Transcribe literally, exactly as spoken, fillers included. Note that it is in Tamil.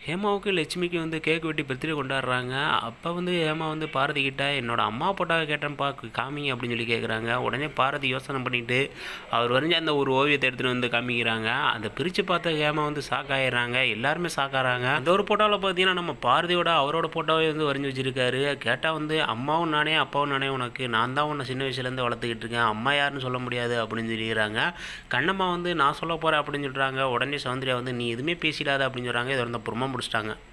ஹேமாவுக்கு லட்சுமிக்கு வந்து கேக் வெட்டி பர்த்டே கொண்டாடுறாங்க. அப்போ வந்து ஹேமா வந்து பாரதி கிட்ட என்னோட அம்மா போட்டாவை கேட்டேன்ப்பா காமிங்க அப்படின்னு சொல்லி கேட்குறாங்க. உடனே பாரதி யோசனை பண்ணிட்டு அவர் வரைஞ்ச அந்த ஒரு ஓவியத்தை எடுத்துகிட்டு வந்து காமிக்கிறாங்க. அதை பிரித்து பார்த்த ஹேமா வந்து ஷாக் ஆயிடுறாங்க. எல்லாருமே ஷாக் ஆகிறாங்க. அந்த ஒரு போட்டோவில் பார்த்தீங்கன்னா நம்ம பாரதியோட அவரோட போட்டோவே வந்து வரைஞ்சி வச்சிருக்காரு. கேட்டால் வந்து அம்மாவும் நானே அப்பாவும் நானே உனக்கு, நான் தான் உன்னை சின்ன வயசுலேருந்து வளர்த்துக்கிட்டு இருக்கேன், அம்மா யாருன்னு சொல்ல முடியாது அப்படின்னு சொல்லிடுறாங்க. கண்ணம்மா வந்து நான் சொல்ல போகிறேன் அப்படின்னு சொல்கிறாங்க. உடனே சௌந்தர்யா வந்து நீ எதுவுமே பேசிடாத அப்படின்னு சொல்கிறாங்க. இதை வந்து புறமா முடிச்சிட்டாங்க.